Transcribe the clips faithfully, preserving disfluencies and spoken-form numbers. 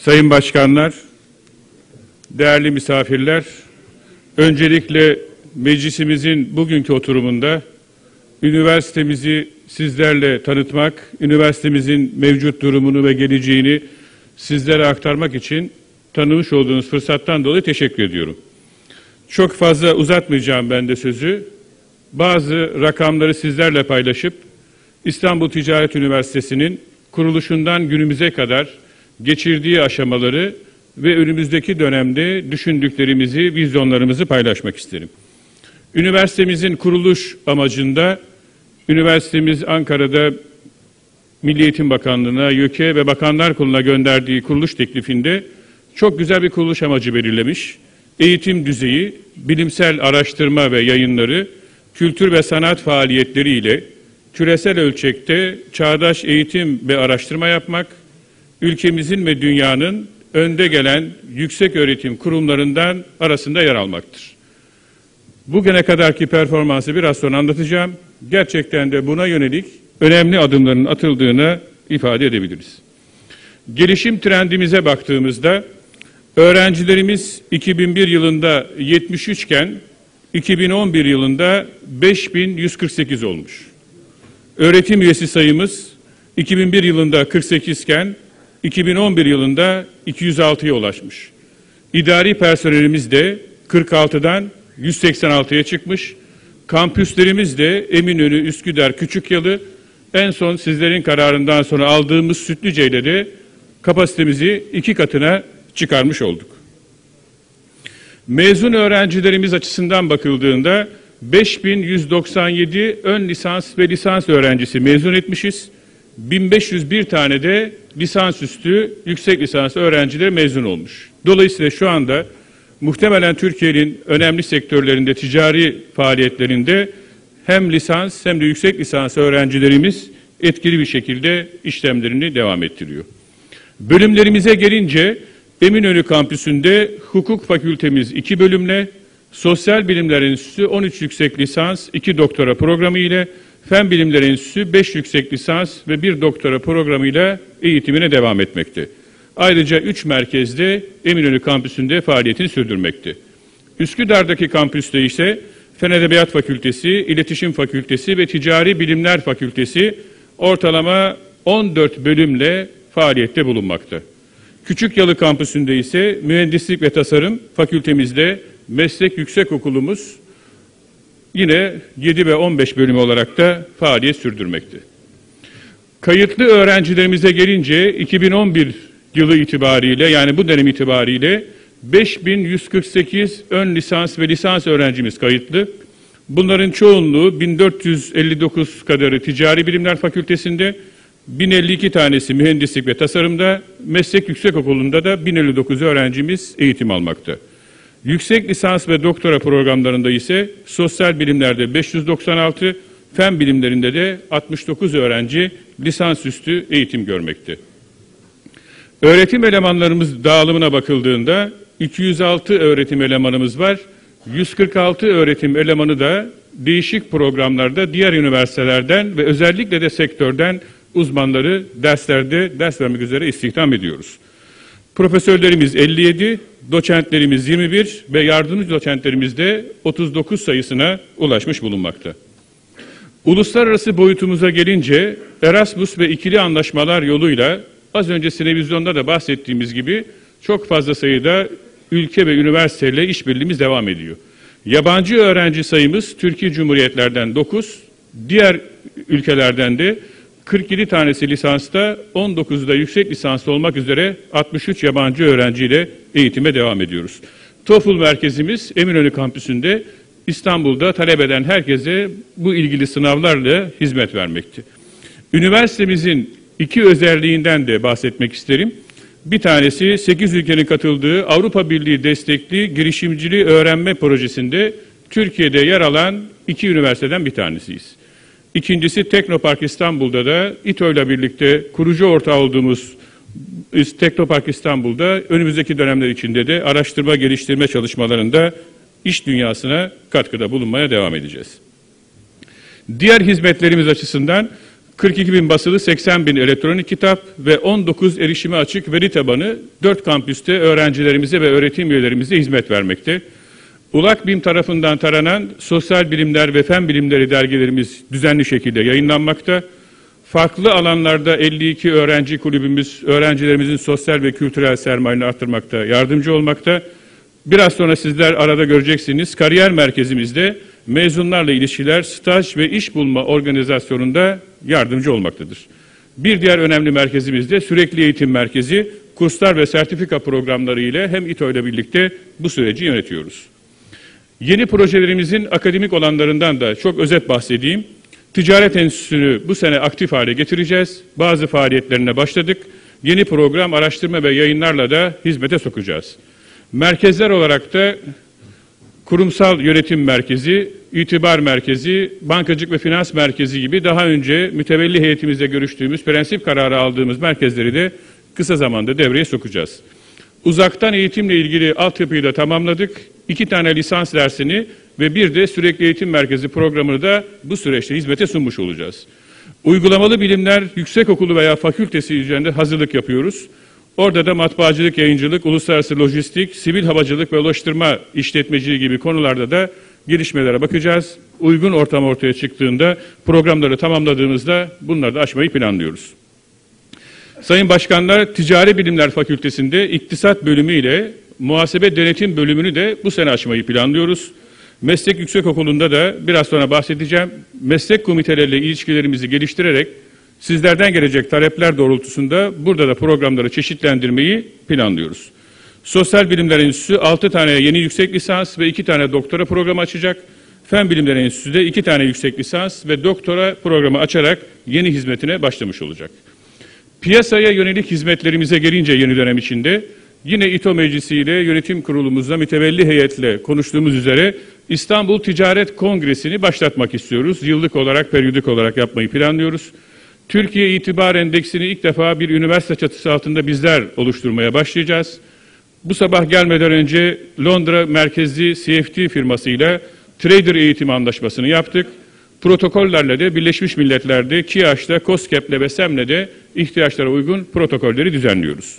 sayın başkanlar, değerli misafirler, öncelikle meclisimizin bugünkü oturumunda üniversitemizi sizlerle tanıtmak, üniversitemizin mevcut durumunu ve geleceğini sizlere aktarmak için tanımış olduğunuz fırsattan dolayı teşekkür ediyorum. Çok fazla uzatmayacağım ben de sözü. Bazı rakamları sizlerle paylaşıp İstanbul Ticaret Üniversitesi'nin kuruluşundan günümüze kadar geçirdiği aşamaları ve önümüzdeki dönemde düşündüklerimizi, vizyonlarımızı paylaşmak isterim. Üniversitemizin kuruluş amacında üniversitemiz Ankara'da Milli Eğitim Bakanlığı'na, YÖK'e ve Bakanlar Kurulu'na gönderdiği kuruluş teklifinde çok güzel bir kuruluş amacı belirlemiş. Eğitim düzeyi, bilimsel araştırma ve yayınları, kültür ve sanat faaliyetleriyle küresel ölçekte çağdaş eğitim ve araştırma yapmak, ülkemizin ve dünyanın önde gelen yüksek öğretim kurumlarından arasında yer almaktır. Bugüne kadarki performansı biraz sonra anlatacağım. Gerçekten de buna yönelik önemli adımların atıldığını ifade edebiliriz. Gelişim trendimize baktığımızda öğrencilerimiz iki bin bir yılında yetmiş üç iken iki bin on bir yılında beş bin yüz kırk sekiz olmuş. Öğretim üyesi sayımız iki bin bir yılında kırk sekiz iken iki bin on bir yılında iki yüz altıya ulaşmış. İdari personelimiz de kırk altıdan yüz seksen altıya çıkmış. Kampüslerimiz de Eminönü, Üsküdar, Küçükyalı, en son sizlerin kararından sonra aldığımız Sütlüce'yle de kapasitemizi iki katına çıkarmış olduk. Mezun öğrencilerimiz açısından bakıldığında beş bin yüz doksan yedi ön lisans ve lisans öğrencisi mezun etmişiz. bin beş yüz bir tane de lisansüstü yüksek lisans öğrencileri mezun olmuş. Dolayısıyla şu anda muhtemelen Türkiye'nin önemli sektörlerinde, ticari faaliyetlerinde hem lisans hem de yüksek lisans öğrencilerimiz etkili bir şekilde işlemlerini devam ettiriyor. Bölümlerimize gelince Eminönü kampüsünde hukuk fakültemiz iki bölümle, Sosyal Bilimler Enstitüsü on üç yüksek lisans, iki doktora programı ile, Fen Bilimler Enstitüsü beş yüksek lisans ve bir doktora programıyla eğitimine devam etmekte. Ayrıca üç merkezde Eminönü kampüsünde faaliyetini sürdürmekte. Üsküdar'daki kampüste ise Fen Edebiyat Fakültesi, İletişim Fakültesi ve Ticari Bilimler Fakültesi ortalama on dört bölümle faaliyette bulunmakta. Küçükyalı kampüsünde ise Mühendislik ve Tasarım Fakültemizde Meslek Yüksekokulumuz yine yedi ve on beş bölüm olarak da faaliyet sürdürmekte. Kayıtlı öğrencilerimize gelince iki bin on bir yılı itibariyle, yani bu dönem itibariyle beş bin yüz kırk sekiz ön lisans ve lisans öğrencimiz kayıtlı. Bunların çoğunluğu bin dört yüz elli dokuz kadarı Ticari Bilimler Fakültesi'nde, bin elli iki tanesi Mühendislik ve Tasarım'da, Meslek Yüksekokulu'nda da bin elli dokuz öğrencimiz eğitim almakta. Yüksek lisans ve doktora programlarında ise sosyal bilimlerde beş yüz doksan altı, fen bilimlerinde de altmış dokuz öğrenci lisansüstü eğitim görmekte. Öğretim elemanlarımız dağılımına bakıldığında iki yüz altı öğretim elemanımız var. yüz kırk altı öğretim elemanı da değişik programlarda diğer üniversitelerden ve özellikle de sektörden uzmanları derslerde ders vermek üzere istihdam ediyoruz. Profesörlerimiz elli yedi, doçentlerimiz yirmi bir ve yardımcı doçentlerimiz de otuz dokuz sayısına ulaşmış bulunmakta. Uluslararası boyutumuza gelince Erasmus ve ikili anlaşmalar yoluyla az önce televizyonda da bahsettiğimiz gibi çok fazla sayıda ülke ve üniversiteyle işbirliğimiz devam ediyor. Yabancı öğrenci sayımız Türkiye Cumhuriyetlerden dokuz, diğer ülkelerden de kırk yedi tanesi lisansta, on dokuzu da yüksek lisans olmak üzere altmış üç yabancı öğrenciyle eğitime devam ediyoruz. TOEFL merkezimiz Eminönü kampüsünde İstanbul'da talep eden herkese bu ilgili sınavlarla hizmet vermekte. Üniversitemizin iki özelliğinden de bahsetmek isterim. Bir tanesi sekiz ülkenin katıldığı Avrupa Birliği destekli girişimciliği öğrenme projesinde Türkiye'de yer alan iki üniversiteden bir tanesiyiz. İkincisi Teknopark İstanbul'da da İTO ile birlikte kurucu ortağı olduğumuz Teknopark İstanbul'da önümüzdeki dönemler içinde de araştırma geliştirme çalışmalarında iş dünyasına katkıda bulunmaya devam edeceğiz. Diğer hizmetlerimiz açısından kırk iki bin basılı, seksen bin elektronik kitap ve on dokuz erişime açık veri tabanı dört kampüste öğrencilerimize ve öğretim üyelerimize hizmet vermekte. ULAK BİM tarafından taranan Sosyal Bilimler ve Fen Bilimleri dergilerimiz düzenli şekilde yayınlanmakta. Farklı alanlarda elli iki öğrenci kulübümüz öğrencilerimizin sosyal ve kültürel sermayeni arttırmakta yardımcı olmakta. Biraz sonra sizler arada göreceksiniz. Kariyer merkezimizde mezunlarla ilişkiler, staj ve iş bulma organizasyonunda yardımcı olmaktadır. Bir diğer önemli merkezimiz de sürekli eğitim merkezi, kurslar ve sertifika programları ile hem İTO ile birlikte bu süreci yönetiyoruz. Yeni projelerimizin akademik olanlarından da çok özet bahsedeyim. Ticaret Enstitüsü'nü bu sene aktif hale getireceğiz. Bazı faaliyetlerine başladık. Yeni program, araştırma ve yayınlarla da hizmete sokacağız. Merkezler olarak da kurumsal yönetim merkezi, itibar merkezi, bankacılık ve finans merkezi gibi daha önce mütevelli heyetimizle görüştüğümüz, prensip kararı aldığımız merkezleri de kısa zamanda devreye sokacağız. Uzaktan eğitimle ilgili altyapıyı da tamamladık. İki tane lisans dersini ve bir de sürekli eğitim merkezi programını da bu süreçte hizmete sunmuş olacağız. Uygulamalı bilimler yüksekokulu veya fakültesi üzerinde hazırlık yapıyoruz. Orada da matbaacılık, yayıncılık, uluslararası lojistik, sivil havacılık ve ulaştırma işletmeciliği gibi konularda da gelişmelere bakacağız. Uygun ortam ortaya çıktığında, programları tamamladığımızda bunları da aşmayı planlıyoruz. Sayın Başkanlar, Ticari Bilimler Fakültesi'nde iktisat bölümü ile muhasebe denetim bölümünü de bu sene açmayı planlıyoruz. Meslek Yüksekokulu'nda da biraz sonra bahsedeceğim. Meslek komiteleriyle ilişkilerimizi geliştirerek sizlerden gelecek talepler doğrultusunda burada da programları çeşitlendirmeyi planlıyoruz. Sosyal Bilimler Enstitüsü altı tane yeni yüksek lisans ve iki tane doktora programı açacak. Fen Bilimleri Enstitüsü de iki tane yüksek lisans ve doktora programı açarak yeni hizmetine başlamış olacak. Piyasaya yönelik hizmetlerimize gelince yeni dönem içinde yine İTO Meclisi ile yönetim kurulumuzla mütevelli heyetle konuştuğumuz üzere İstanbul Ticaret Kongresi'ni başlatmak istiyoruz. Yıllık olarak, periyodik olarak yapmayı planlıyoruz. Türkiye İtibar Endeksini ilk defa bir üniversite çatısı altında bizler oluşturmaya başlayacağız. Bu sabah gelmeden önce Londra merkezli C F T firmasıyla Trader Eğitim Anlaşması'nı yaptık. Protokollerle de Birleşmiş Milletler'de, KİAŞ'ta, KOSGEB'le ve SEM'le de ihtiyaçlara uygun protokolleri düzenliyoruz.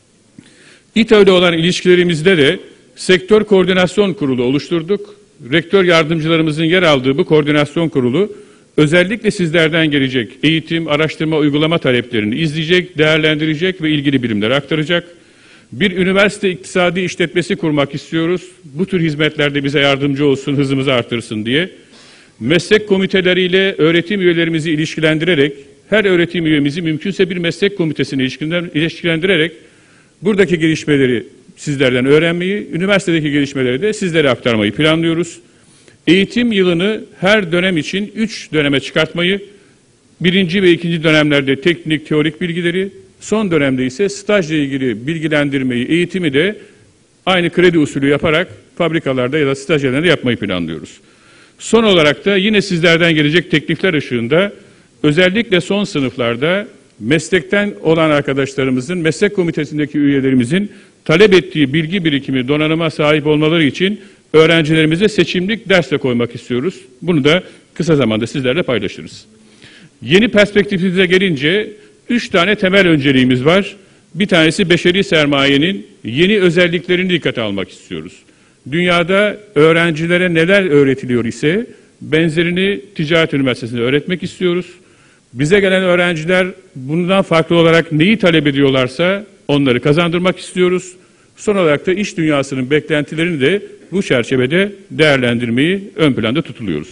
İTO ile olan ilişkilerimizde de Sektör Koordinasyon Kurulu oluşturduk. Rektör yardımcılarımızın yer aldığı bu koordinasyon kurulu özellikle sizlerden gelecek eğitim, araştırma, uygulama taleplerini izleyecek, değerlendirecek ve ilgili birimlere aktaracak. Bir üniversite iktisadi işletmesi kurmak istiyoruz. Bu tür hizmetlerde bize yardımcı olsun, hızımızı artırsın diye. Meslek komiteleriyle öğretim üyelerimizi ilişkilendirerek, her öğretim üyemizi mümkünse bir meslek komitesine ilişkilendirerek buradaki gelişmeleri sizlerden öğrenmeyi, üniversitedeki gelişmeleri de sizlere aktarmayı planlıyoruz. Eğitim yılını her dönem için üç döneme çıkartmayı, birinci ve ikinci dönemlerde teknik, teorik bilgileri, son dönemde ise stajla ilgili bilgilendirmeyi, eğitimi de aynı kredi usulü yaparak fabrikalarda ya da staj yerlerinde yapmayı planlıyoruz. Son olarak da yine sizlerden gelecek teklifler ışığında özellikle son sınıflarda meslekten olan arkadaşlarımızın, meslek komitesindeki üyelerimizin talep ettiği bilgi birikimi, donanıma sahip olmaları için öğrencilerimize seçimlik ders de koymak istiyoruz. Bunu da kısa zamanda sizlerle paylaşırız. Yeni perspektifimize gelince üç tane temel önceliğimiz var. Bir tanesi beşeri sermayenin yeni özelliklerini dikkate almak istiyoruz. Dünyada öğrencilere neler öğretiliyor ise benzerini Ticaret Üniversitesi'nde öğretmek istiyoruz. Bize gelen öğrenciler bundan farklı olarak neyi talep ediyorlarsa onları kazandırmak istiyoruz. Son olarak da iş dünyasının beklentilerini de bu çerçevede değerlendirmeyi ön planda tutuluyoruz.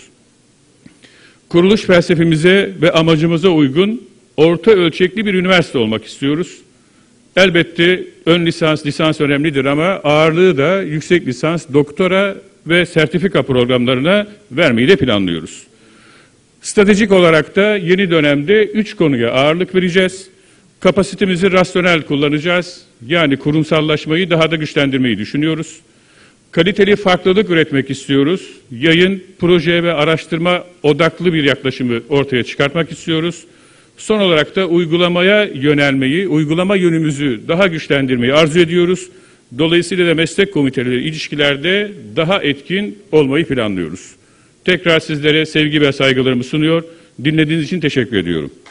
Kuruluş felsefemize ve amacımıza uygun orta ölçekli bir üniversite olmak istiyoruz. Elbette ön lisans, lisans önemlidir ama ağırlığı da yüksek lisans, doktora ve sertifika programlarına vermeyi de planlıyoruz. Stratejik olarak da yeni dönemde üç konuya ağırlık vereceğiz. Kapasitemizi rasyonel kullanacağız. Yani kurumsallaşmayı daha da güçlendirmeyi düşünüyoruz. Kaliteli farklılık üretmek istiyoruz. Yayın, proje ve araştırma odaklı bir yaklaşımı ortaya çıkartmak istiyoruz. Son olarak da uygulamaya yönelmeyi, uygulama yönümüzü daha güçlendirmeyi arzu ediyoruz. Dolayısıyla da meslek komiteleri ilişkilerde daha etkin olmayı planlıyoruz. Tekrar sizlere sevgi ve saygılarımı sunuyor. Dinlediğiniz için teşekkür ediyorum.